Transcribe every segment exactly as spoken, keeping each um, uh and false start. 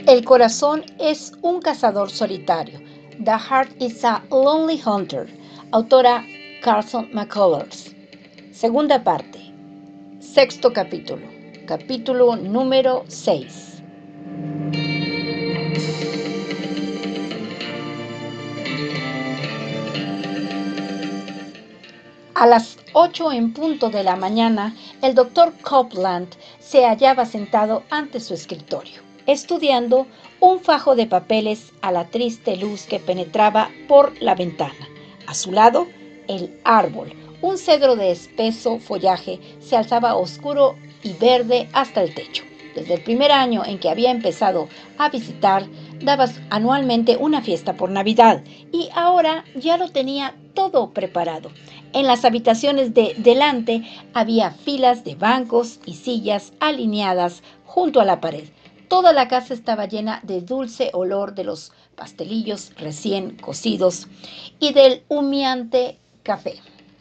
El corazón es un cazador solitario. The Heart is a Lonely Hunter. Autora Carson McCullers. Segunda parte. Sexto capítulo. Capítulo número seis. A las ocho en punto de la mañana, el doctor Copeland se hallaba sentado ante su escritorio, estudiando un fajo de papeles a la triste luz que penetraba por la ventana. A su lado, el árbol, un cedro de espeso follaje, se alzaba oscuro y verde hasta el techo. Desde el primer año en que había empezado a visitar, daba anualmente una fiesta por Navidad y ahora ya lo tenía todo preparado. En las habitaciones de delante había filas de bancos y sillas alineadas junto a la pared. Toda la casa estaba llena de dulce olor de los pastelillos recién cocidos y del humeante café.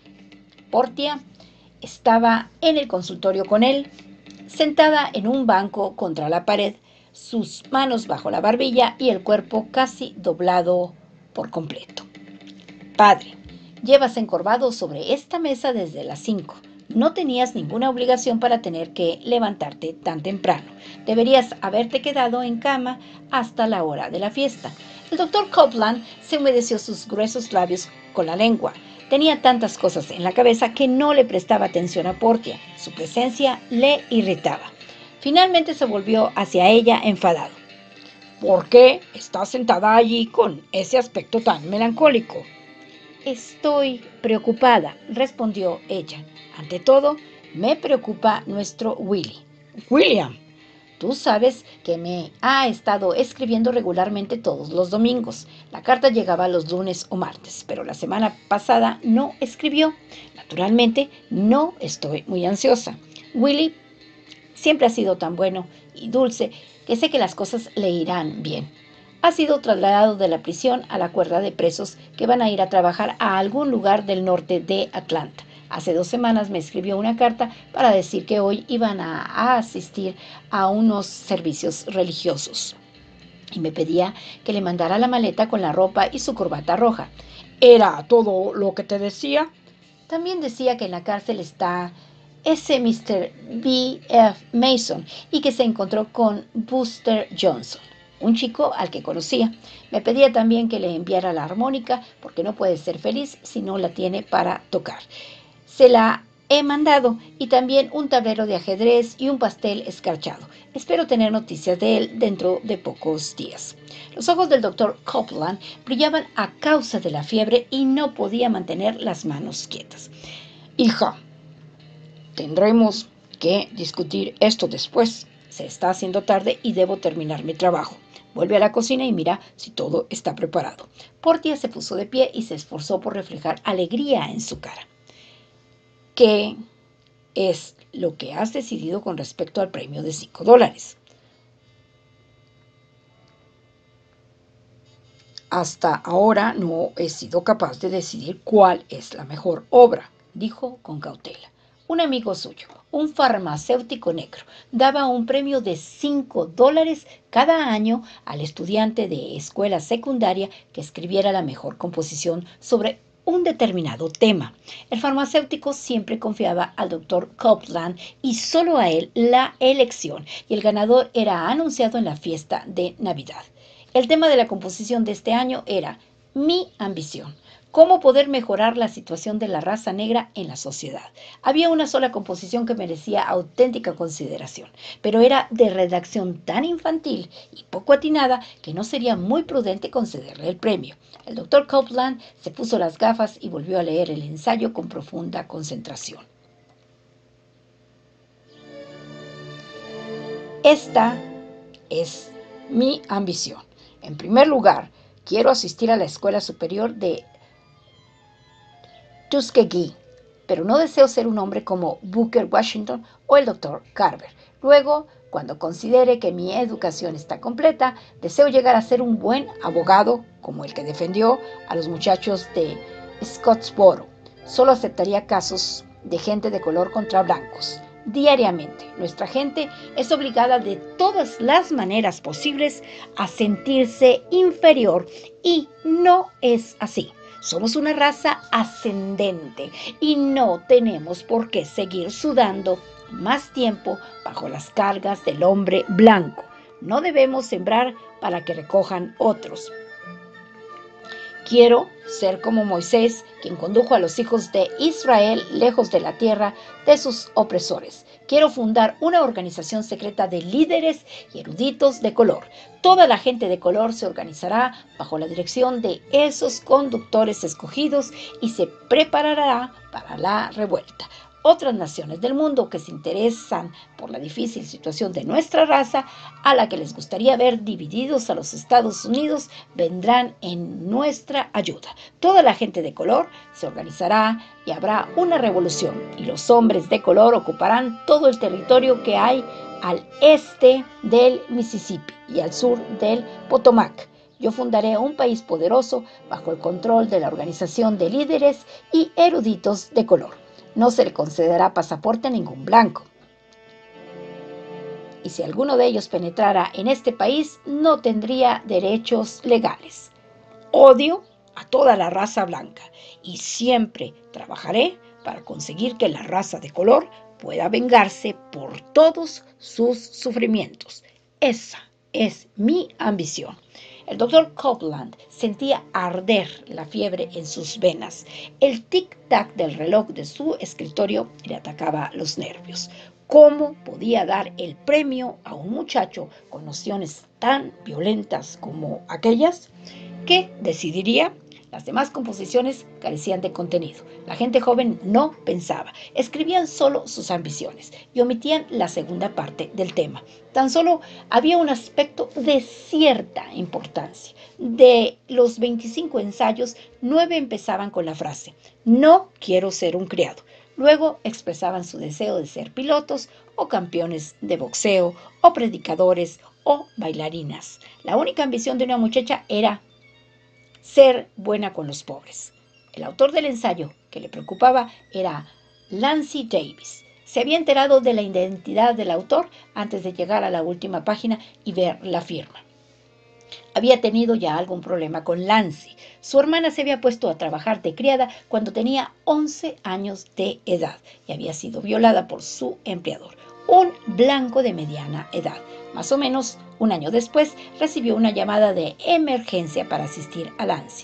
Portia estaba en el consultorio con él, sentada en un banco contra la pared, sus manos bajo la barbilla y el cuerpo casi doblado por completo. Padre, llevas encorvado sobre esta mesa desde las cinco. No tenías ninguna obligación para tener que levantarte tan temprano. Deberías haberte quedado en cama hasta la hora de la fiesta. El doctor Copeland se humedeció sus gruesos labios con la lengua. Tenía tantas cosas en la cabeza que no le prestaba atención a Portia. Su presencia le irritaba. Finalmente se volvió hacia ella enfadado. ¿Por qué estás sentada allí con ese aspecto tan melancólico? Estoy preocupada, respondió ella. Ante todo, me preocupa nuestro Willy. William, tú sabes que me ha estado escribiendo regularmente todos los domingos. La carta llegaba los lunes o martes, pero la semana pasada no escribió. Naturalmente, no estoy muy ansiosa. Willy siempre ha sido tan bueno y dulce que sé que las cosas le irán bien. Ha sido trasladado de la prisión a la cuerda de presos que van a ir a trabajar a algún lugar del norte de Atlanta. Hace dos semanas me escribió una carta para decir que hoy iban a, a asistir a unos servicios religiosos y me pedía que le mandara la maleta con la ropa y su corbata roja. ¿Era todo lo que te decía? También decía que en la cárcel está ese mister B F Mason y que se encontró con Buster Johnson, un chico al que conocía. Me pedía también que le enviara la armónica porque no puede ser feliz si no la tiene para tocar. Se la he mandado y también un tablero de ajedrez y un pastel escarchado. Espero tener noticias de él dentro de pocos días. Los ojos del doctor Copeland brillaban a causa de la fiebre y no podía mantener las manos quietas. Hija, tendremos que discutir esto después. Se está haciendo tarde y debo terminar mi trabajo. Vuelve a la cocina y mira si todo está preparado. Portia se puso de pie y se esforzó por reflejar alegría en su cara. ¿Qué es lo que has decidido con respecto al premio de cinco dólares? Hasta ahora no he sido capaz de decidir cuál es la mejor obra, dijo con cautela. Un amigo suyo, un farmacéutico negro, daba un premio de cinco dólares cada año al estudiante de escuela secundaria que escribiera la mejor composición sobre un determinado tema. El farmacéutico siempre confiaba al doctor Copeland y solo a él la elección, y el ganador era anunciado en la fiesta de Navidad. El tema de la composición de este año era Mi ambición. Cómo poder mejorar la situación de la raza negra en la sociedad. Había una sola composición que merecía auténtica consideración, pero era de redacción tan infantil y poco atinada que no sería muy prudente concederle el premio. El doctor Copeland se puso las gafas y volvió a leer el ensayo con profunda concentración. Esta es mi ambición. En primer lugar, quiero asistir a la escuela superior de Tuskegee, pero no deseo ser un hombre como Booker Washington o el doctor Carver. Luego, cuando considere que mi educación está completa, deseo llegar a ser un buen abogado como el que defendió a los muchachos de Scottsboro. Solo aceptaría casos de gente de color contra blancos. diariamente. Nuestra gente es obligada de todas las maneras posibles a sentirse inferior y no es así. Somos una raza ascendente y no tenemos por qué seguir sudando más tiempo bajo las cargas del hombre blanco. No debemos sembrar para que recojan otros. Quiero ser como Moisés, quien condujo a los hijos de Israel lejos de la tierra de sus opresores. Quiero fundar una organización secreta de líderes y eruditos de color. Toda la gente de color se organizará bajo la dirección de esos conductores escogidos y se preparará para la revuelta. Otras naciones del mundo que se interesan por la difícil situación de nuestra raza, a la que les gustaría ver divididos a los Estados Unidos, vendrán en nuestra ayuda. Toda la gente de color se organizará y habrá una revolución, y los hombres de color ocuparán todo el territorio que hay al este del Mississippi y al sur del Potomac. Yo fundaré un país poderoso bajo el control de la organización de líderes y eruditos de color. No se le concederá pasaporte a ningún blanco. Y si alguno de ellos penetrara en este país, no tendría derechos legales. Odio a toda la raza blanca y siempre trabajaré para conseguir que la raza de color pueda vengarse por todos sus sufrimientos. Esa es mi ambición. El doctor Copeland sentía arder la fiebre en sus venas. El tic-tac del reloj de su escritorio le atacaba los nervios. ¿Cómo podía dar el premio a un muchacho con nociones tan violentas como aquellas? ¿Qué decidiría? Las demás composiciones carecían de contenido. La gente joven no pensaba. Escribían solo sus ambiciones y omitían la segunda parte del tema. Tan solo había un aspecto de cierta importancia. De los veinticinco ensayos, nueve empezaban con la frase: no quiero ser un criado. Luego expresaban su deseo de ser pilotos o campeones de boxeo o predicadores o bailarinas. La única ambición de una muchacha era ser buena con los pobres. El autor del ensayo que le preocupaba era Lancy Davis. Se había enterado de la identidad del autor antes de llegar a la última página y ver la firma. Había tenido ya algún problema con Lancy. Su hermana se había puesto a trabajar de criada cuando tenía once años de edad y había sido violada por su empleador, un blanco de mediana edad. Más o menos un año después, recibió una llamada de emergencia para asistir a Lancy.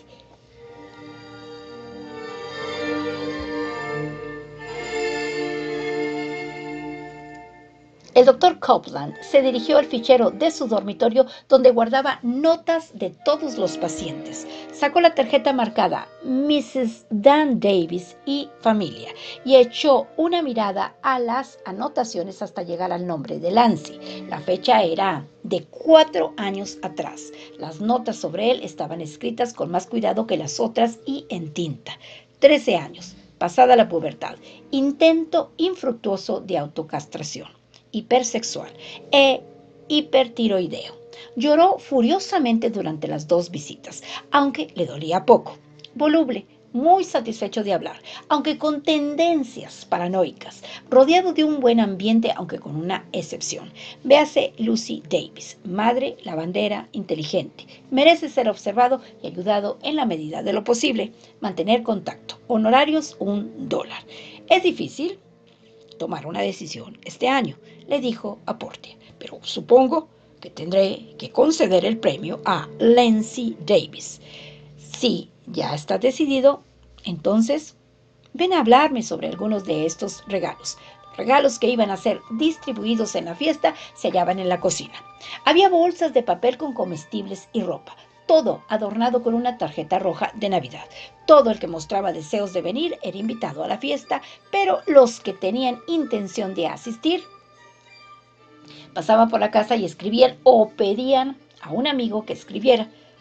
El doctor Copeland se dirigió al fichero de su dormitorio donde guardaba notas de todos los pacientes. Sacó la tarjeta marcada missus Dan Davis y familia y echó una mirada a las anotaciones hasta llegar al nombre de Lancy. La fecha era de cuatro años atrás. Las notas sobre él estaban escritas con más cuidado que las otras y en tinta. Trece años, pasada la pubertad, intento infructuoso de autocastración, hipersexual e hipertiroideo. Lloró furiosamente durante las dos visitas, aunque le dolía poco. Voluble, muy satisfecho de hablar, aunque con tendencias paranoicas, rodeado de un buen ambiente, aunque con una excepción. Véase Lucy Davis, madre, lavandera, inteligente. Merece ser observado y ayudado en la medida de lo posible. Mantener contacto. Honorarios, un dólar. Es difícil tomar una decisión este año, le dijo a Portia, pero supongo que tendré que conceder el premio a Lancy Davis. Si ya está decidido, entonces ven a hablarme sobre algunos de estos regalos. Los regalos que iban a ser distribuidos en la fiesta se hallaban en la cocina. Había bolsas de papel con comestibles y ropa, todo adornado con una tarjeta roja de Navidad. Todo el que mostraba deseos de venir era invitado a la fiesta, pero los que tenían intención de asistir pasaban por la casa y escribían o pedían a un amigo que escribiera.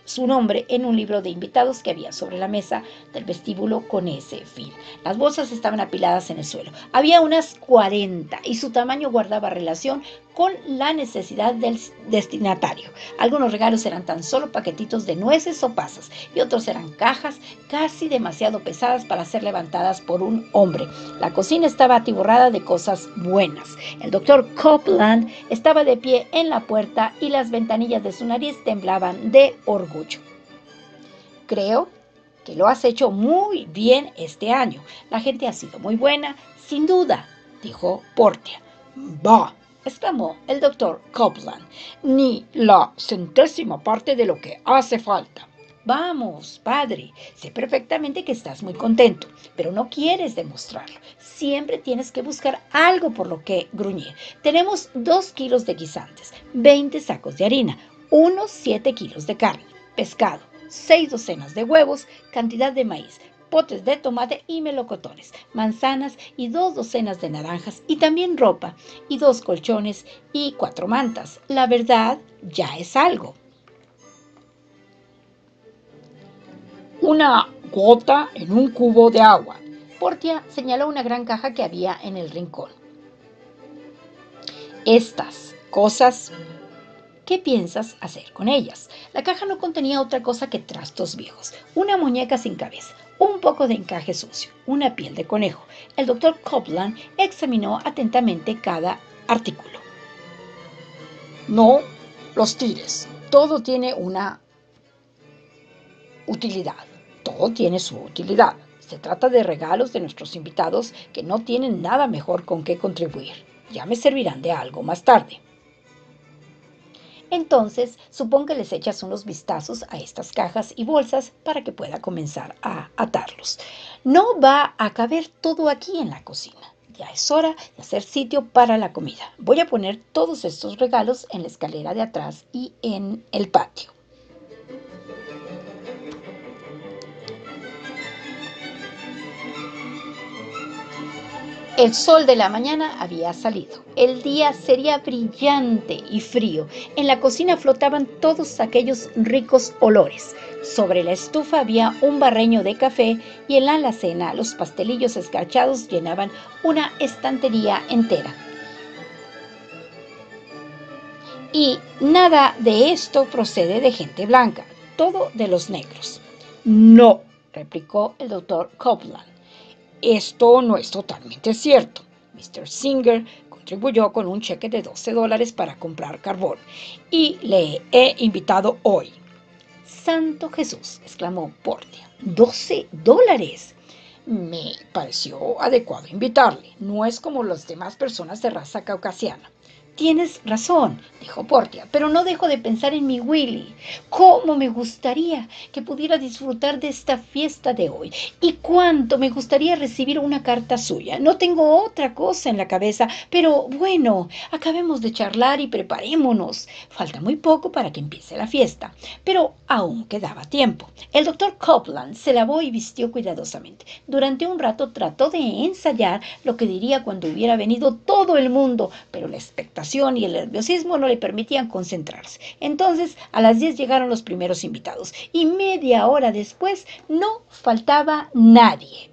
su nombre en un libro de invitados que había sobre la mesa del vestíbulo con ese fin. Las bolsas estaban apiladas en el suelo. Había unas cuarenta y su tamaño guardaba relación con la necesidad del destinatario. Algunos regalos eran tan solo paquetitos de nueces o pasas y otros eran cajas casi demasiado pesadas para ser levantadas por un hombre. La cocina estaba atiborrada de cosas buenas. El doctor Copeland estaba de pie en la puerta y las ventanillas de su nariz temblaban de orgullo. Creo que lo has hecho muy bien este año. La gente ha sido muy buena, sin duda, dijo Portia. Bah, exclamó el doctor Copeland, ni la centésima parte de lo que hace falta. Vamos, padre, sé perfectamente que estás muy contento, pero no quieres demostrarlo. Siempre tienes que buscar algo por lo que gruñir. Tenemos dos kilos de guisantes, veinte sacos de harina, unos siete kilos de carne, pescado, seis docenas de huevos, cantidad de maíz, potes de tomate y melocotones, manzanas y dos docenas de naranjas y también ropa y dos colchones y cuatro mantas. La verdad, ya es algo. Una gota en un cubo de agua. Portia señaló una gran caja que había en el rincón. Estas cosas, ¿qué piensas hacer con ellas? La caja no contenía otra cosa que trastos viejos, una muñeca sin cabeza, un poco de encaje sucio, una piel de conejo. El doctor Copeland examinó atentamente cada artículo. No los tires. Todo tiene una utilidad. Todo tiene su utilidad. Se trata de regalos de nuestros invitados que no tienen nada mejor con qué contribuir. Ya me servirán de algo más tarde. Entonces, supón que les echas unos vistazos a estas cajas y bolsas para que pueda comenzar a atarlos. No va a caber todo aquí en la cocina. Ya es hora de hacer sitio para la comida. Voy a poner todos estos regalos en la escalera de atrás y en el patio. El sol de la mañana había salido. El día sería brillante y frío. En la cocina flotaban todos aquellos ricos olores. Sobre la estufa había un barreño de café y en la alacena los pastelillos escarchados llenaban una estantería entera. Y nada de esto procede de gente blanca, todo de los negros. No, replicó el doctor Copeland. Esto no es totalmente cierto. mister Singer contribuyó con un cheque de doce dólares para comprar carbón y le he invitado hoy. ¡Santo Jesús!, exclamó Portia. ¡Doce dólares! Me pareció adecuado invitarle. No es como las demás personas de raza caucasiana. Tienes razón, dijo Portia, pero no dejo de pensar en mi Willy. Cómo me gustaría que pudiera disfrutar de esta fiesta de hoy y cuánto me gustaría recibir una carta suya. No tengo otra cosa en la cabeza, pero bueno, acabemos de charlar y preparémonos. Falta muy poco para que empiece la fiesta, pero aún quedaba tiempo. El doctor Copeland se lavó y vistió cuidadosamente. Durante un rato trató de ensayar lo que diría cuando hubiera venido todo el mundo, pero la expectación y el nerviosismo no le permitían concentrarse. Entonces, a las diez llegaron los primeros invitados y media hora después no faltaba nadie.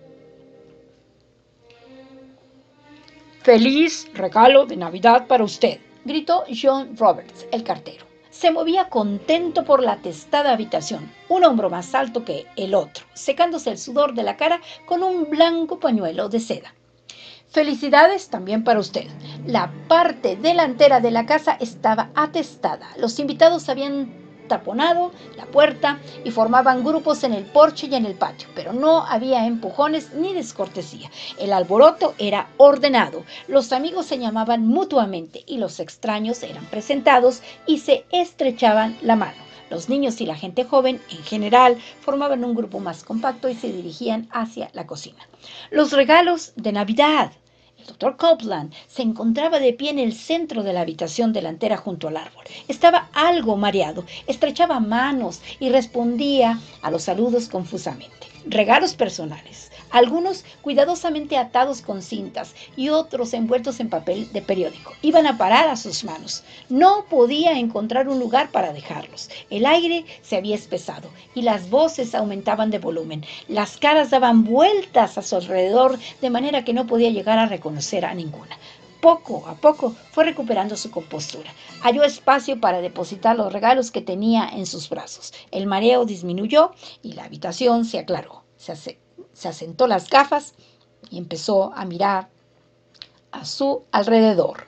¡Feliz regalo de Navidad para usted!, gritó John Roberts, el cartero. Se movía contento por la atestada habitación, un hombro más alto que el otro, secándose el sudor de la cara con un blanco pañuelo de seda. Felicidades también para usted. La parte delantera de la casa estaba atestada. Los invitados habían taponado la puerta y formaban grupos en el porche y en el patio, pero no había empujones ni descortesía. El alboroto era ordenado. Los amigos se llamaban mutuamente y los extraños eran presentados y se estrechaban la mano. Los niños y la gente joven, en general, formaban un grupo más compacto y se dirigían hacia la cocina. Los regalos de Navidad. El doctor Copeland se encontraba de pie en el centro de la habitación delantera junto al árbol. Estaba algo mareado, estrechaba manos y respondía a los saludos confusamente. Regalos personales. algunos cuidadosamente atados con cintas y otros envueltos en papel de periódico. Iban a parar a sus manos. No podía encontrar un lugar para dejarlos. El aire se había espesado y las voces aumentaban de volumen. Las caras daban vueltas a su alrededor de manera que no podía llegar a reconocer a ninguna. Poco a poco fue recuperando su compostura. Halló espacio para depositar los regalos que tenía en sus brazos. El mareo disminuyó y la habitación se aclaró. Se, hace, se asentó las gafas y empezó a mirar a su alrededor.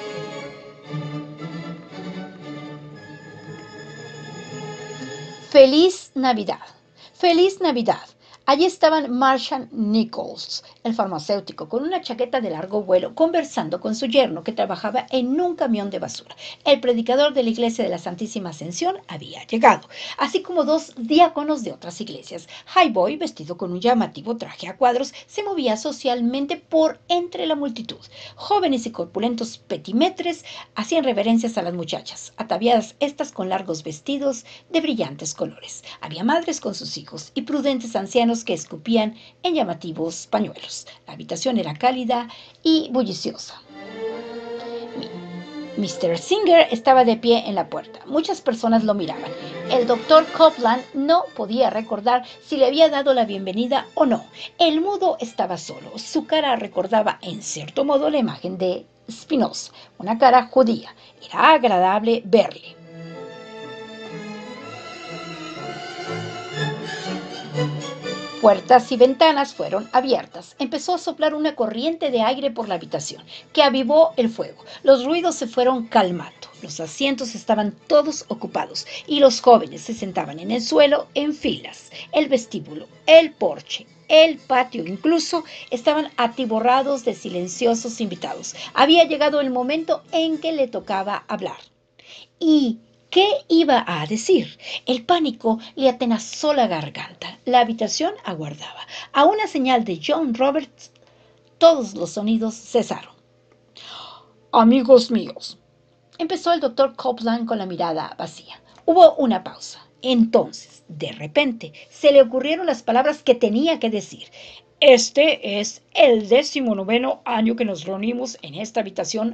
¡Feliz Navidad! ¡Feliz Navidad! Allí estaban Marshall Nichols, el farmacéutico, con una chaqueta de largo vuelo, conversando con su yerno, que trabajaba en un camión de basura. El predicador de la iglesia de la Santísima Ascensión había llegado, así como dos diáconos de otras iglesias. Highboy, vestido con un llamativo traje a cuadros, se movía socialmente por entre la multitud. Jóvenes y corpulentos petimetres hacían reverencias a las muchachas, ataviadas estas con largos vestidos de brillantes colores. Había madres con sus hijos y prudentes ancianos que escupían en llamativos pañuelos. La habitación era cálida y bulliciosa. mister Singer estaba de pie en la puerta. Muchas personas lo miraban. El doctor Copeland no podía recordar si le había dado la bienvenida o no. El mudo estaba solo. Su cara recordaba, en cierto modo, la imagen de Spinoza, una cara judía. Era agradable verle. Puertas y ventanas fueron abiertas. Empezó a soplar una corriente de aire por la habitación, que avivó el fuego. Los ruidos se fueron calmando. Los asientos estaban todos ocupados y los jóvenes se sentaban en el suelo en filas. El vestíbulo, el porche, el patio incluso estaban atiborrados de silenciosos invitados. Había llegado el momento en que le tocaba hablar. Y ¿qué iba a decir? El pánico le atenazó la garganta. La habitación aguardaba. A una señal de John Roberts, todos los sonidos cesaron. Amigos míos, empezó el doctor Copeland con la mirada vacía. Hubo una pausa. Entonces, de repente, se le ocurrieron las palabras que tenía que decir. Este es el decimonoveno año que nos reunimos en esta habitación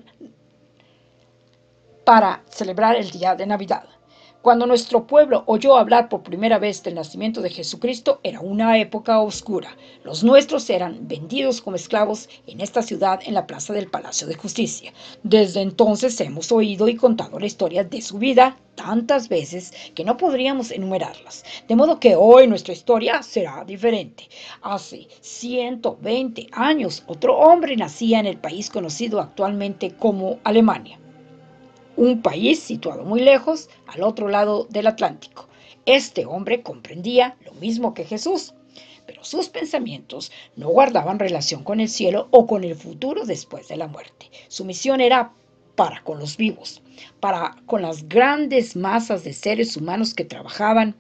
para celebrar el día de Navidad. Cuando nuestro pueblo oyó hablar por primera vez del nacimiento de Jesucristo, era una época oscura. Los nuestros eran vendidos como esclavos en esta ciudad en la plaza del Palacio de Justicia. Desde entonces hemos oído y contado la historia de su vida tantas veces que no podríamos enumerarlas. De modo que hoy nuestra historia será diferente. Hace ciento veinte años, otro hombre nacía en el país conocido actualmente como Alemania. Un país situado muy lejos, al otro lado del Atlántico. Este hombre comprendía lo mismo que Jesús, pero sus pensamientos no guardaban relación con el cielo o con el futuro después de la muerte. Su misión era para con los vivos, para con las grandes masas de seres humanos que trabajaban,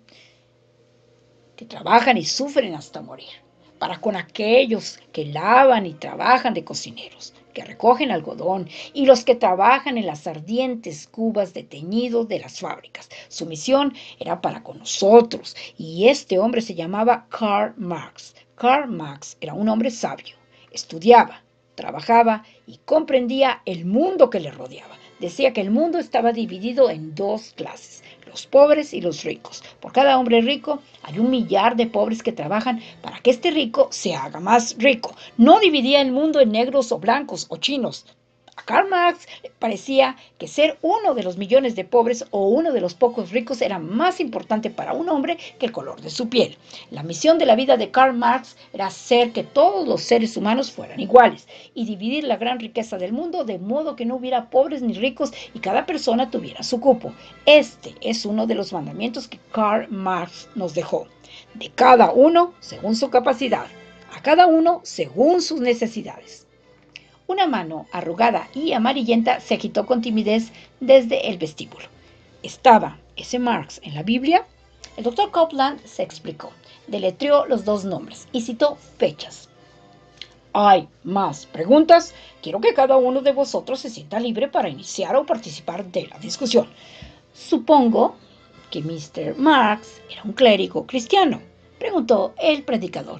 que trabajan y sufren hasta morir, para con aquellos que lavan y trabajan de cocineros, que recogen algodón, y los que trabajan en las ardientes cubas de teñido de las fábricas. Su misión era para con nosotros, y este hombre se llamaba Karl Marx. Karl Marx era un hombre sabio, estudiaba, trabajaba y comprendía el mundo que le rodeaba. Decía que el mundo estaba dividido en dos clases, los pobres y los ricos. Por cada hombre rico hay un millar de pobres que trabajan para que este rico se haga más rico. No dividía el mundo en negros o blancos o chinos. A Karl Marx le parecía que ser uno de los millones de pobres o uno de los pocos ricos era más importante para un hombre que el color de su piel. La misión de la vida de Karl Marx era hacer que todos los seres humanos fueran iguales y dividir la gran riqueza del mundo de modo que no hubiera pobres ni ricos y cada persona tuviera su cupo. Este es uno de los mandamientos que Karl Marx nos dejó. De cada uno según su capacidad, a cada uno según sus necesidades. Una mano arrugada y amarillenta se agitó con timidez desde el vestíbulo. ¿Estaba ese Marx en la Biblia? El doctor Copeland se explicó, deletreó los dos nombres y citó fechas. ¿Hay más preguntas? Quiero que cada uno de vosotros se sienta libre para iniciar o participar de la discusión. Supongo que mister Marx era un clérigo cristiano, preguntó el predicador.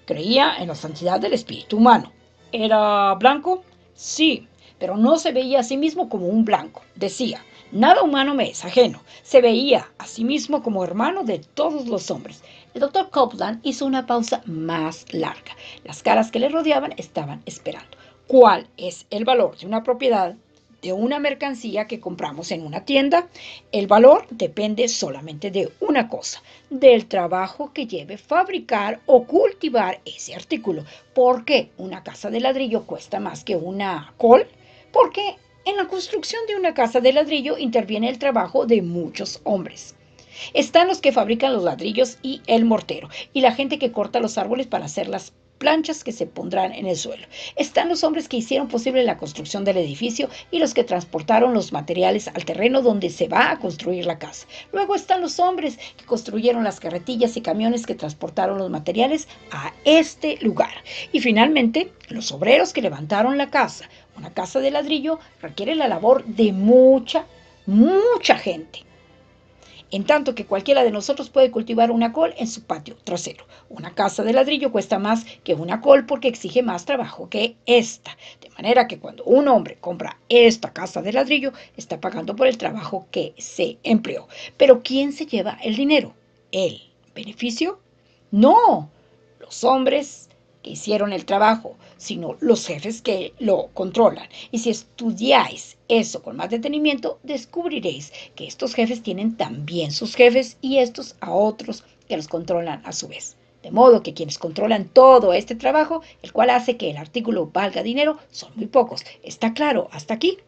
Creía en la santidad del espíritu humano. ¿Era blanco? Sí, pero no se veía a sí mismo como un blanco. Decía, nada humano me es ajeno. Se veía a sí mismo como hermano de todos los hombres. El doctor Copeland hizo una pausa más larga. Las caras que le rodeaban estaban esperando. ¿Cuál es el valor de una propiedad, de una mercancía que compramos en una tienda? El valor depende solamente de una cosa, del trabajo que lleve fabricar o cultivar ese artículo. ¿Por qué una casa de ladrillo cuesta más que una col? Porque en la construcción de una casa de ladrillo interviene el trabajo de muchos hombres. Están los que fabrican los ladrillos y el mortero, y la gente que corta los árboles para hacer las planchas que se pondrán en el suelo. Están los hombres que hicieron posible la construcción del edificio y los que transportaron los materiales al terreno donde se va a construir la casa. Luego están los hombres que construyeron las carretillas y camiones que transportaron los materiales a este lugar. Y finalmente, los obreros que levantaron la casa. Una casa de ladrillo requiere la labor de mucha, mucha gente. En tanto que cualquiera de nosotros puede cultivar una col en su patio trasero. Una casa de ladrillo cuesta más que una col porque exige más trabajo que esta. De manera que cuando un hombre compra esta casa de ladrillo, está pagando por el trabajo que se empleó. Pero ¿quién se lleva el dinero? ¿El beneficio? No, los hombres que hicieron el trabajo, sino los jefes que lo controlan. Y si estudiáis eso con más detenimiento, descubriréis que estos jefes tienen también sus jefes y estos a otros que los controlan a su vez. De modo que quienes controlan todo este trabajo, el cual hace que el artículo valga dinero, son muy pocos. ¿Está claro hasta aquí?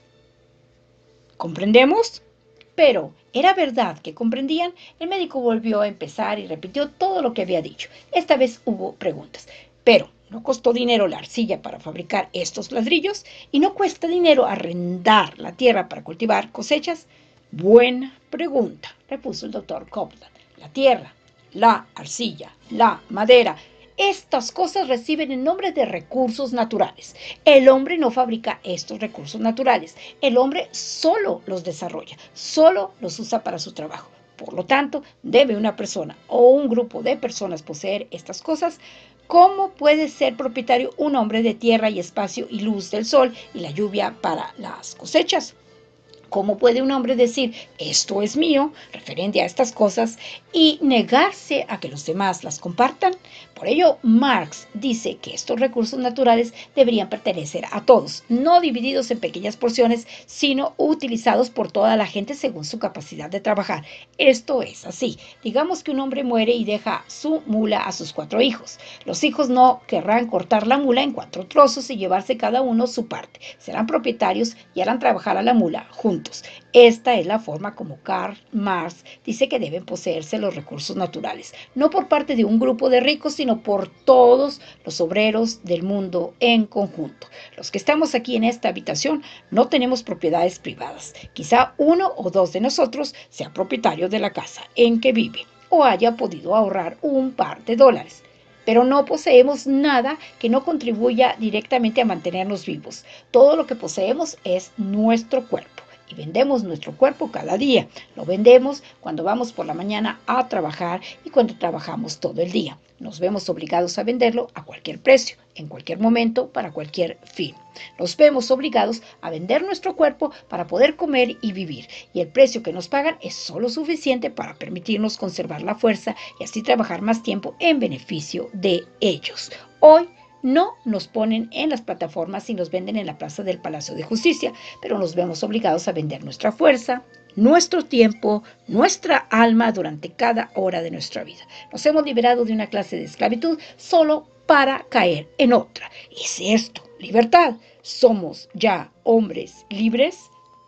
¿Comprendemos? Pero, ¿era verdad que comprendían? El médico volvió a empezar y repitió todo lo que había dicho. Esta vez hubo preguntas. Pero, ¿no costó dinero la arcilla para fabricar estos ladrillos? ¿Y no cuesta dinero arrendar la tierra para cultivar cosechas? Buena pregunta, repuso el doctor Copeland. La tierra, la arcilla, la madera, estas cosas reciben el nombre de recursos naturales. El hombre no fabrica estos recursos naturales. El hombre solo los desarrolla, solo los usa para su trabajo. Por lo tanto, ¿debe una persona o un grupo de personas poseer estas cosas? ¿Cómo puede ser propietario un hombre de tierra y espacio y luz del sol y la lluvia para las cosechas? ¿Cómo puede un hombre decir, esto es mío, referente a estas cosas, y negarse a que los demás las compartan? Por ello, Marx dice que estos recursos naturales deberían pertenecer a todos, no divididos en pequeñas porciones, sino utilizados por toda la gente según su capacidad de trabajar. Esto es así. Digamos que un hombre muere y deja su mula a sus cuatro hijos. Los hijos no querrán cortar la mula en cuatro trozos y llevarse cada uno su parte. Serán propietarios y harán trabajar a la mula juntos. Esta es la forma como Karl Marx dice que deben poseerse los recursos naturales, no por parte de un grupo de ricos, sino por todos los obreros del mundo en conjunto. Los que estamos aquí en esta habitación no tenemos propiedades privadas. Quizá uno o dos de nosotros sea propietario de la casa en que vive o haya podido ahorrar un par de dólares. Pero no poseemos nada que no contribuya directamente a mantenernos vivos. Todo lo que poseemos es nuestro cuerpo. Y vendemos nuestro cuerpo cada día. Lo vendemos cuando vamos por la mañana a trabajar y cuando trabajamos todo el día. Nos vemos obligados a venderlo a cualquier precio, en cualquier momento, para cualquier fin. Nos vemos obligados a vender nuestro cuerpo para poder comer y vivir. Y el precio que nos pagan es solo suficiente para permitirnos conservar la fuerza y así trabajar más tiempo en beneficio de ellos. Hoy, no nos ponen en las plataformas y nos venden en la plaza del Palacio de Justicia, pero nos vemos obligados a vender nuestra fuerza, nuestro tiempo, nuestra alma durante cada hora de nuestra vida. Nos hemos liberado de una clase de esclavitud solo para caer en otra. ¿Es esto libertad? ¿Somos ya hombres libres?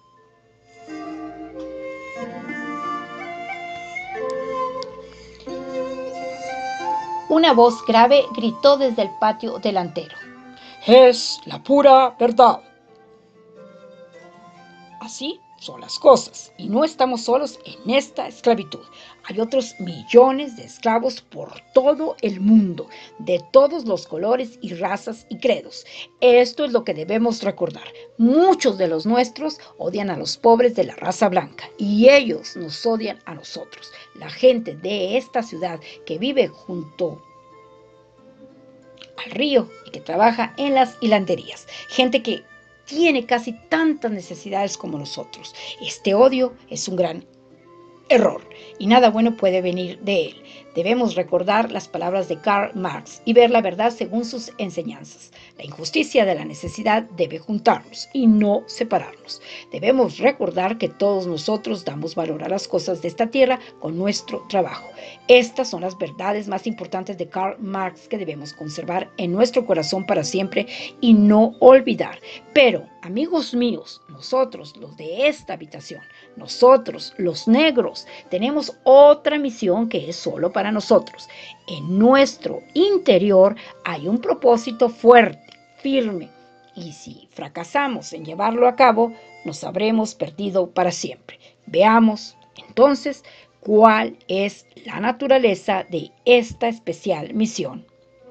Una voz grave gritó desde el patio delantero. Es la pura verdad. Así son las cosas, y no estamos solos en esta esclavitud. Hay otros millones de esclavos por todo el mundo, de todos los colores y razas y credos. Esto es lo que debemos recordar. Muchos de los nuestros odian a los pobres de la raza blanca, y ellos nos odian a nosotros. La gente de esta ciudad que vive junto al río y que trabaja en las hilanderías. Gente que tiene casi tantas necesidades como nosotros. Este odio es un gran error y nada bueno puede venir de él. Debemos recordar las palabras de Karl Marx y ver la verdad según sus enseñanzas. La injusticia de la necesidad debe juntarnos y no separarnos. Debemos recordar que todos nosotros damos valor a las cosas de esta tierra con nuestro trabajo. Estas son las verdades más importantes de Karl Marx que debemos conservar en nuestro corazón para siempre y no olvidar. Pero, amigos míos, nosotros, los de esta habitación, nosotros, los negros, tenemos otra misión que es solo para nosotros. En nuestro interior hay un propósito fuerte, firme, y si fracasamos en llevarlo a cabo, nos habremos perdido para siempre. Veamos, entonces, cuál es la naturaleza de esta especial misión.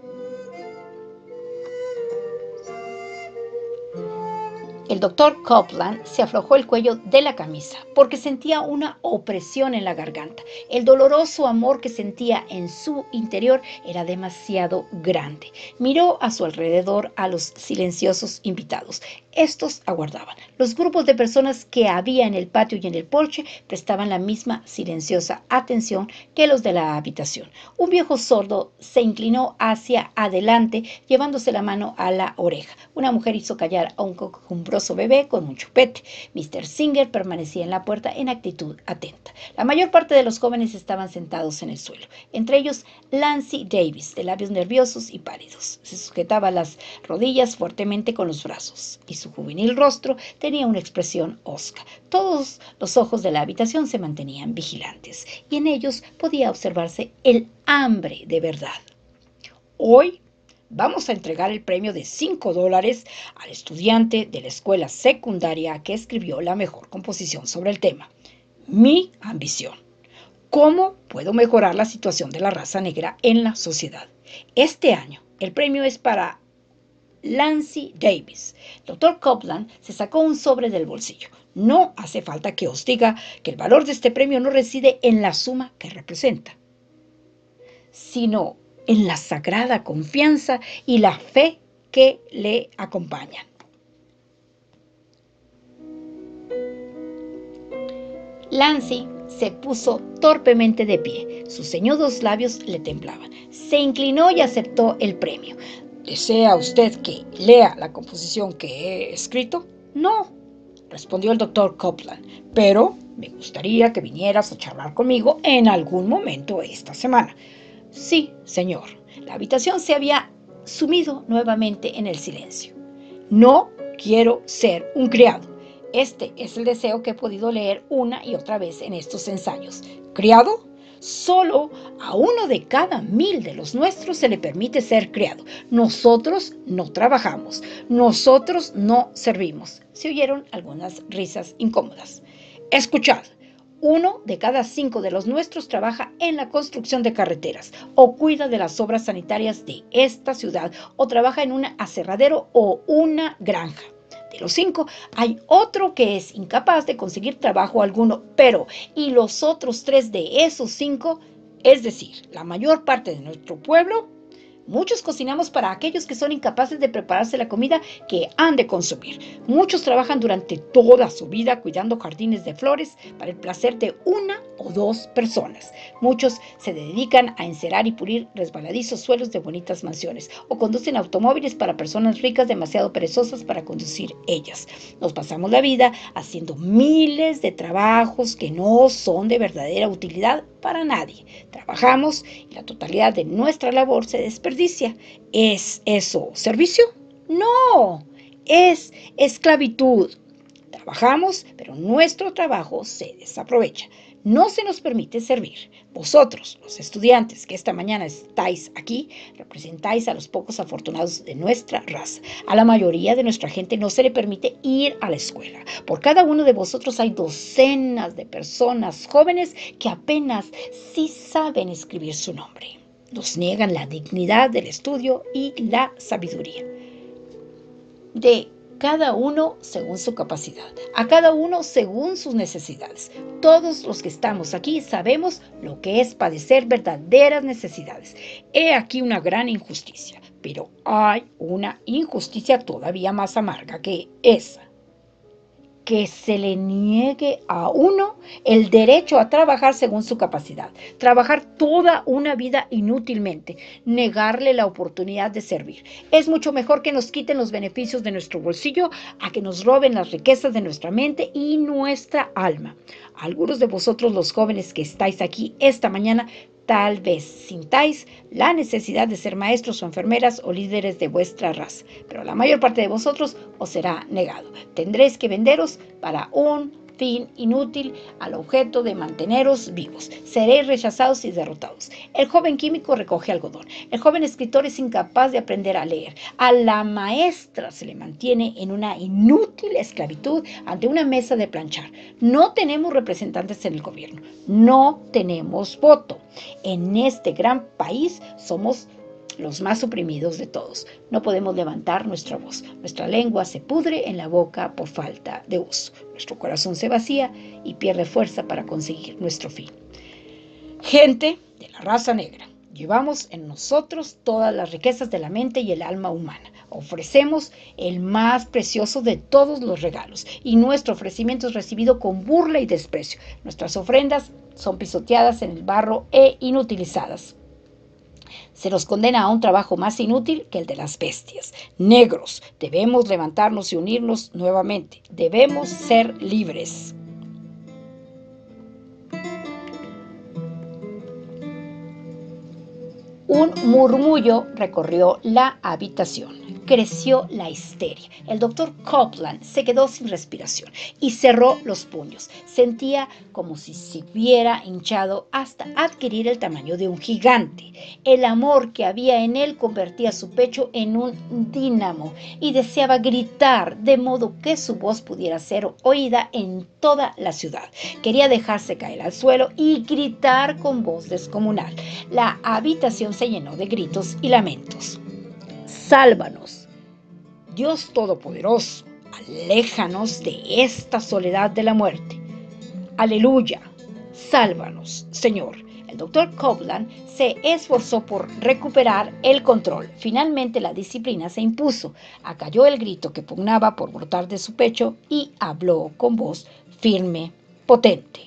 El doctor Copeland se aflojó el cuello de la camisa porque sentía una opresión en la garganta. El doloroso amor que sentía en su interior era demasiado grande. Miró a su alrededor a los silenciosos invitados. Estos aguardaban. Los grupos de personas que había en el patio y en el porche prestaban la misma silenciosa atención que los de la habitación. Un viejo sordo se inclinó hacia adelante llevándose la mano a la oreja. Una mujer hizo callar a un cocumbroso bebé con un chupete. mister Singer permanecía en la puerta en actitud atenta. La mayor parte de los jóvenes estaban sentados en el suelo, entre ellos Lancy Davis, de labios nerviosos y pálidos. Se sujetaba las rodillas fuertemente con los brazos y su juvenil rostro tenía una expresión hosca. Todos los ojos de la habitación se mantenían vigilantes y en ellos podía observarse el hambre de verdad. Hoy vamos a entregar el premio de cinco dólares al estudiante de la escuela secundaria que escribió la mejor composición sobre el tema. Mi ambición. ¿Cómo puedo mejorar la situación de la raza negra en la sociedad? Este año, el premio es para Lancy Davis. El doctor Copeland se sacó un sobre del bolsillo. No hace falta que os diga que el valor de este premio no reside en la suma que representa, sino en la sagrada confianza y la fe que le acompañan. Lancy se puso torpemente de pie. Sus ceñudos labios le temblaban. Se inclinó y aceptó el premio. ¿Desea usted que lea la composición que he escrito? No, respondió el doctor Copeland, pero me gustaría que vinieras a charlar conmigo en algún momento esta semana. Sí, señor. La habitación se había sumido nuevamente en el silencio. No quiero ser un criado. Este es el deseo que he podido leer una y otra vez en estos ensayos. ¿Criado? Solo a uno de cada mil de los nuestros se le permite ser criado. Nosotros no trabajamos. Nosotros no servimos. Se oyeron algunas risas incómodas. Escuchad. Uno de cada cinco de los nuestros trabaja en la construcción de carreteras, o cuida de las obras sanitarias de esta ciudad, o trabaja en un aserradero o una granja. De los cinco, hay otro que es incapaz de conseguir trabajo alguno, pero ¿y los otros tres de esos cinco? Es decir, la mayor parte de nuestro pueblo. Muchos cocinamos para aquellos que son incapaces de prepararse la comida que han de consumir. Muchos trabajan durante toda su vida cuidando jardines de flores para el placer de una o dos personas. Muchos se dedican a encerar y pulir resbaladizos suelos de bonitas mansiones o conducen automóviles para personas ricas demasiado perezosas para conducir ellas. Nos pasamos la vida haciendo miles de trabajos que no son de verdadera utilidad para nadie. Trabajamos y la totalidad de nuestra labor se desperdicia. ¿Es eso servicio? No, es esclavitud. Trabajamos, pero nuestro trabajo se desaprovecha. No se nos permite servir. Vosotros, los estudiantes que esta mañana estáis aquí, representáis a los pocos afortunados de nuestra raza. A la mayoría de nuestra gente no se le permite ir a la escuela. Por cada uno de vosotros hay docenas de personas jóvenes que apenas sí saben escribir su nombre. Nos niegan la dignidad del estudio y la sabiduría de cada uno según su capacidad, a cada uno según sus necesidades. Todos los que estamos aquí sabemos lo que es padecer verdaderas necesidades. He aquí una gran injusticia. Pero hay una injusticia todavía más amarga que esa: que se le niegue a uno el derecho a trabajar según su capacidad, trabajar toda una vida inútilmente, negarle la oportunidad de servir. Es mucho mejor que nos quiten los beneficios de nuestro bolsillo a que nos roben las riquezas de nuestra mente y nuestra alma. Algunos de vosotros, los jóvenes que estáis aquí esta mañana, tal vez sintáis la necesidad de ser maestros o enfermeras o líderes de vuestra raza, pero la mayor parte de vosotros os será negado. Tendréis que venderos para un fin inútil al objeto de manteneros vivos. Seréis rechazados y derrotados. El joven químico recoge algodón. El joven escritor es incapaz de aprender a leer. A la maestra se le mantiene en una inútil esclavitud ante una mesa de planchar. No tenemos representantes en el gobierno. No tenemos voto. En este gran país somos los más oprimidos de todos. No podemos levantar nuestra voz. Nuestra lengua se pudre en la boca por falta de uso. Nuestro corazón se vacía y pierde fuerza para conseguir nuestro fin. Gente de la raza negra, llevamos en nosotros todas las riquezas de la mente y el alma humana. Ofrecemos el más precioso de todos los regalos y nuestro ofrecimiento es recibido con burla y desprecio. Nuestras ofrendas son pisoteadas en el barro e inutilizadas. Se nos condena a un trabajo más inútil que el de las bestias. Negros, debemos levantarnos y unirnos nuevamente. Debemos ser libres. Un murmullo recorrió la habitación. Creció la histeria. El doctor Copeland se quedó sin respiración y cerró los puños. Sentía como si se hubiera hinchado hasta adquirir el tamaño de un gigante. El amor que había en él convertía su pecho en un dínamo y deseaba gritar de modo que su voz pudiera ser oída en toda la ciudad. Quería dejarse caer al suelo y gritar con voz descomunal. La habitación se llenó de gritos y lamentos. Sálvanos, Dios Todopoderoso, aléjanos de esta soledad de la muerte. Aleluya, sálvanos, Señor. El doctor Copeland se esforzó por recuperar el control. Finalmente la disciplina se impuso. Acalló el grito que pugnaba por brotar de su pecho y habló con voz firme, potente.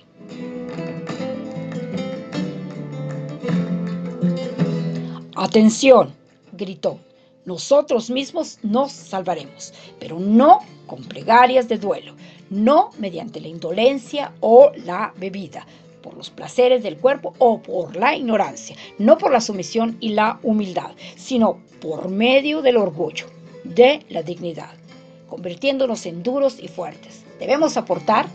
¡Atención!, gritó. Nosotros mismos nos salvaremos, pero no con plegarias de duelo, no mediante la indolencia o la bebida, por los placeres del cuerpo o por la ignorancia, no por la sumisión y la humildad, sino por medio del orgullo, de la dignidad, convirtiéndonos en duros y fuertes. Debemos aportar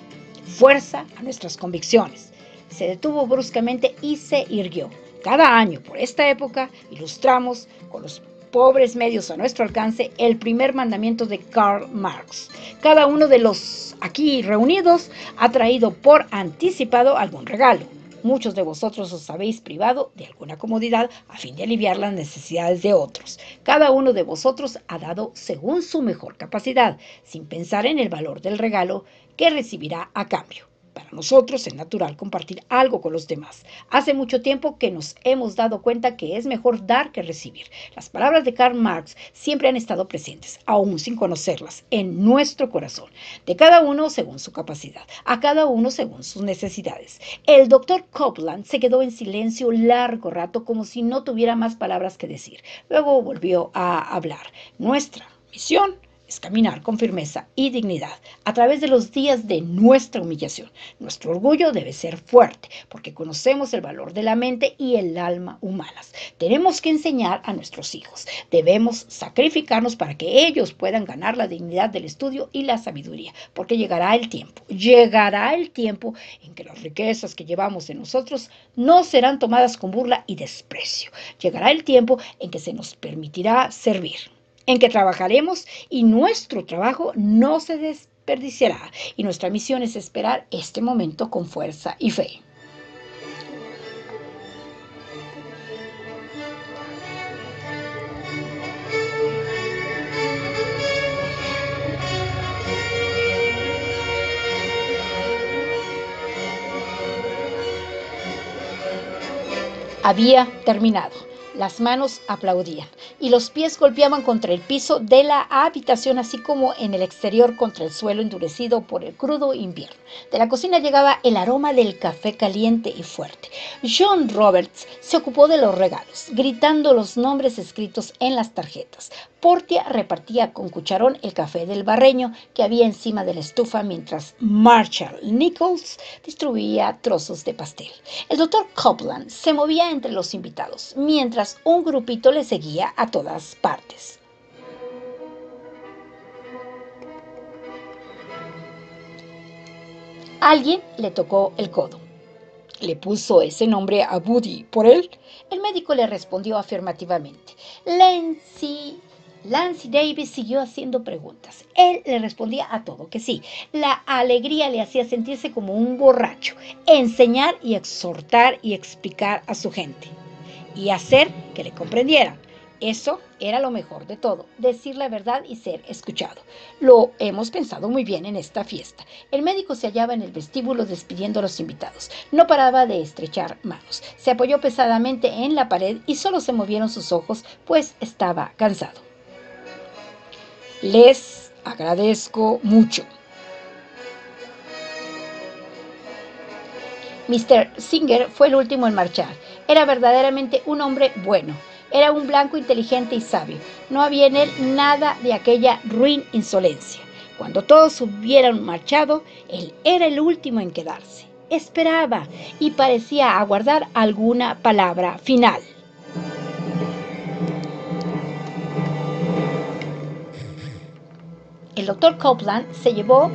fuerza a nuestras convicciones. Se detuvo bruscamente y se irguió. Cada año, por esta época, ilustramos con los pobres medios a nuestro alcance el primer mandamiento de Karl Marx. Cada uno de los aquí reunidos ha traído por anticipado algún regalo. Muchos de vosotros os habéis privado de alguna comodidad a fin de aliviar las necesidades de otros. Cada uno de vosotros ha dado según su mejor capacidad, sin pensar en el valor del regalo que recibirá a cambio. Para nosotros es natural compartir algo con los demás. Hace mucho tiempo que nos hemos dado cuenta que es mejor dar que recibir. Las palabras de Karl Marx siempre han estado presentes, aún sin conocerlas, en nuestro corazón. De cada uno según su capacidad, a cada uno según sus necesidades. El doctor Copeland se quedó en silencio largo rato como si no tuviera más palabras que decir. Luego volvió a hablar. Nuestra misión es caminar con firmeza y dignidad a través de los días de nuestra humillación. Nuestro orgullo debe ser fuerte, porque conocemos el valor de la mente y el alma humanas. Tenemos que enseñar a nuestros hijos. Debemos sacrificarnos para que ellos puedan ganar la dignidad del estudio y la sabiduría, porque llegará el tiempo, llegará el tiempo en que las riquezas que llevamos en nosotros no serán tomadas con burla y desprecio. Llegará el tiempo en que se nos permitirá servir, en que trabajaremos y nuestro trabajo no se desperdiciará. Y nuestra misión es esperar este momento con fuerza y fe. Había terminado. Las manos aplaudían. y los pies golpeaban contra el piso de la habitación, así como en el exterior contra el suelo endurecido por el crudo invierno. De la cocina llegaba el aroma del café caliente y fuerte. John Roberts se ocupó de los regalos, gritando los nombres escritos en las tarjetas. Portia repartía con cucharón el café del barreño que había encima de la estufa, mientras Marshall Nichols distribuía trozos de pastel. El doctor Copeland se movía entre los invitados, mientras un grupito le seguía a todas partes. Alguien le tocó el codo. ¿Le puso ese nombre a Woody por él? El médico le respondió afirmativamente. Lancy, Lancy Davis siguió haciendo preguntas. Él le respondía a todo que sí. La alegría le hacía sentirse como un borracho, enseñar y exhortar y explicar a su gente, y hacer que le comprendieran. Eso era lo mejor de todo, decir la verdad y ser escuchado. Lo hemos pensado muy bien en esta fiesta. El médico se hallaba en el vestíbulo despidiendo a los invitados. No paraba de estrechar manos. Se apoyó pesadamente en la pared y solo se movieron sus ojos, pues estaba cansado. Les agradezco mucho. mister Singer fue el último en marchar. Era verdaderamente un hombre bueno. Era un blanco inteligente y sabio. No había en él nada de aquella ruin insolencia. Cuando todos hubieran marchado, él era el último en quedarse. Esperaba y parecía aguardar alguna palabra final. El doctor Copeland se llevó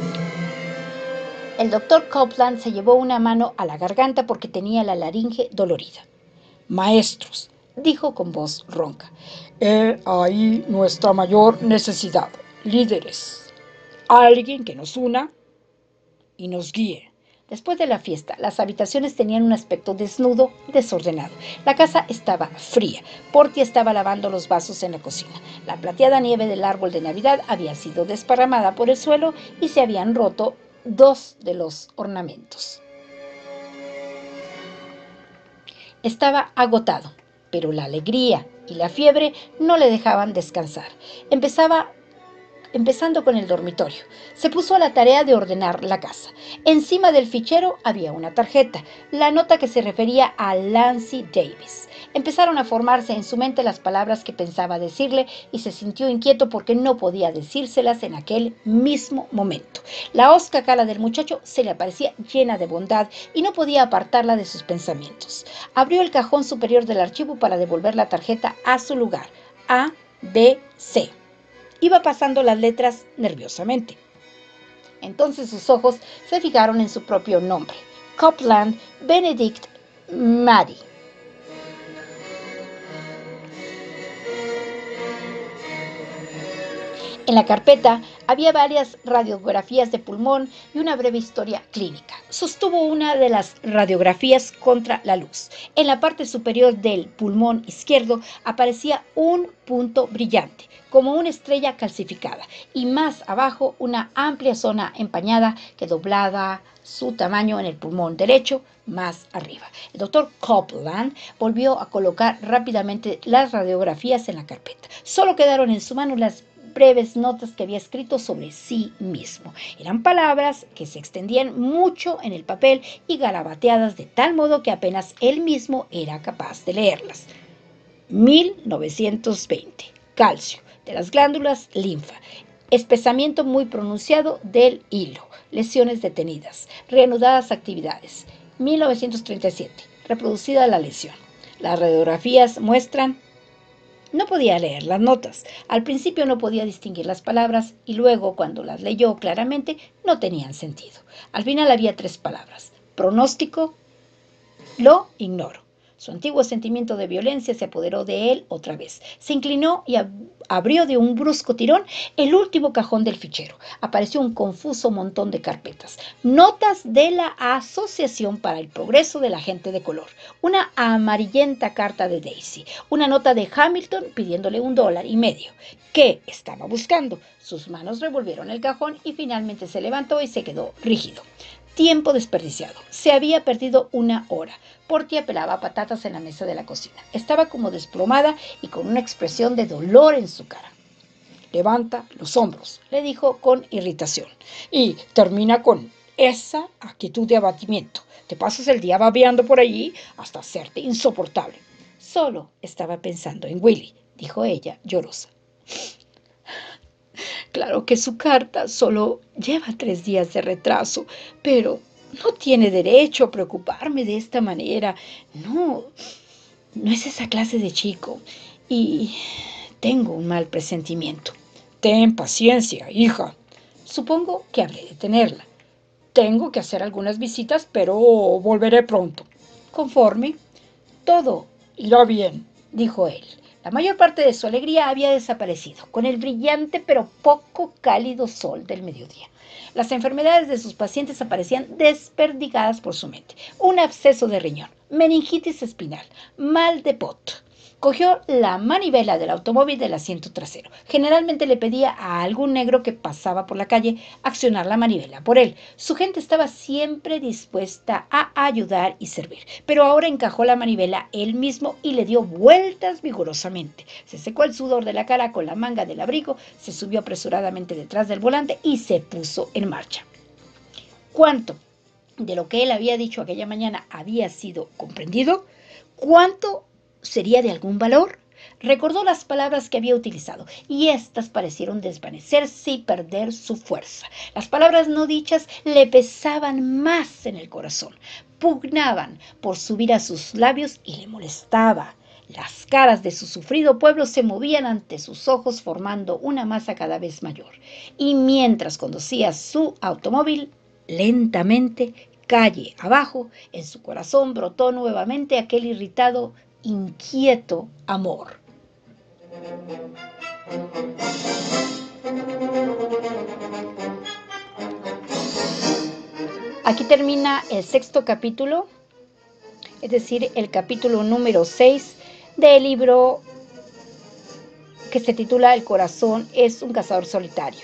El doctor Copeland se llevó una mano a la garganta porque tenía la laringe dolorida. Maestros, dijo con voz ronca, he ahí nuestra mayor necesidad, líderes, alguien que nos una y nos guíe. Después de la fiesta, las habitaciones tenían un aspecto desnudo y desordenado. La casa estaba fría. Portia estaba lavando los vasos en la cocina. La plateada nieve del árbol de Navidad había sido desparramada por el suelo y se habían roto dos de los ornamentos. Estaba agotado, pero la alegría y la fiebre no le dejaban descansar. Empezaba, empezando con el dormitorio. Se puso a la tarea de ordenar la casa. Encima del fichero había una tarjeta, la nota que se refería a Lancy Davis. Empezaron a formarse en su mente las palabras que pensaba decirle y se sintió inquieto porque no podía decírselas en aquel mismo momento. La hosca cara del muchacho se le parecía llena de bondad y no podía apartarla de sus pensamientos. Abrió el cajón superior del archivo para devolver la tarjeta a su lugar. A, B, C. Iba pasando las letras nerviosamente. Entonces sus ojos se fijaron en su propio nombre. Copeland Benedict Maddy. En la carpeta había varias radiografías de pulmón y una breve historia clínica. Sostuvo una de las radiografías contra la luz. En la parte superior del pulmón izquierdo aparecía un punto brillante, como una estrella calcificada, y más abajo una amplia zona empañada que doblaba su tamaño en el pulmón derecho más arriba. El doctor Copeland volvió a colocar rápidamente las radiografías en la carpeta. Solo quedaron en su mano las breves notas que había escrito sobre sí mismo. Eran palabras que se extendían mucho en el papel y garabateadas de tal modo que apenas él mismo era capaz de leerlas. mil novecientos veinte. Calcio de las glándulas linfa. Espesamiento muy pronunciado del hilo. Lesiones detenidas. Reanudadas actividades. mil novecientos treinta y siete. Reproducida la lesión. Las radiografías muestran. No podía leer las notas. Al principio no podía distinguir las palabras y luego, cuando las leyó claramente, no tenían sentido. Al final había tres palabras. Pronóstico, lo ignoro. Su antiguo sentimiento de violencia se apoderó de él otra vez. Se inclinó y ab- abrió de un brusco tirón el último cajón del fichero. Apareció un confuso montón de carpetas. Notas de la Asociación para el Progreso de la Gente de Color. Una amarillenta carta de Daisy. Una nota de Hamilton pidiéndole un dólar y medio. ¿Qué estaba buscando? Sus manos revolvieron el cajón y finalmente se levantó y se quedó rígido. Tiempo desperdiciado. Se había perdido una hora. Portia pelaba patatas en la mesa de la cocina. Estaba como desplomada y con una expresión de dolor en su cara. Levanta los hombros, le dijo con irritación, y termina con esa actitud de abatimiento. Te pasas el día babeando por allí hasta hacerte insoportable. Solo estaba pensando en Willy, dijo ella, llorosa. Claro que su carta solo lleva tres días de retraso, pero no tiene derecho a preocuparme de esta manera. No, no es esa clase de chico. Y tengo un mal presentimiento. Ten paciencia, hija. Supongo que habré de tenerla. Tengo que hacer algunas visitas, pero volveré pronto. Conforme. Todo irá bien, dijo él. La mayor parte de su alegría había desaparecido con el brillante pero poco cálido sol del mediodía. Las enfermedades de sus pacientes aparecían desperdigadas por su mente. Un absceso de riñón, meningitis espinal, mal de Pot. Cogió la manivela del automóvil del asiento trasero. Generalmente le pedía a algún negro que pasaba por la calle accionar la manivela por él. Su gente estaba siempre dispuesta a ayudar y servir, pero ahora encajó la manivela él mismo y le dio vueltas vigorosamente. Se secó el sudor de la cara con la manga del abrigo, se subió apresuradamente detrás del volante y se puso en marcha. ¿Cuánto de lo que él había dicho aquella mañana había sido comprendido? ¿Cuánto sería de algún valor? Recordó las palabras que había utilizado y éstas parecieron desvanecerse y perder su fuerza. Las palabras no dichas le pesaban más en el corazón, pugnaban por subir a sus labios y le molestaba. Las caras de su sufrido pueblo se movían ante sus ojos formando una masa cada vez mayor. Y mientras conducía su automóvil, lentamente, calle abajo, en su corazón brotó nuevamente aquel irritado, inquieto amor. Aquí termina el sexto capítulo, es decir, el capítulo número seis del libro que se titula El corazón es un cazador solitario.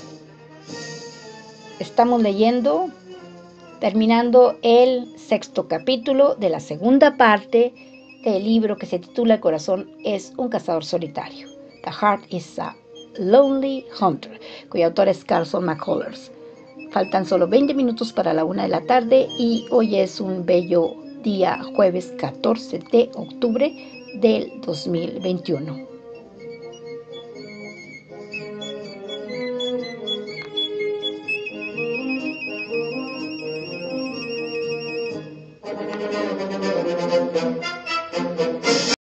Estamos leyendo, terminando el sexto capítulo de la segunda parte del libro que se titula El corazón es un cazador solitario. The Heart is a Lonely Hunter, cuyo autor es Carson McCullers. Faltan solo veinte minutos para la una de la tarde y hoy es un bello día, jueves catorce de octubre del dos mil veintiuno.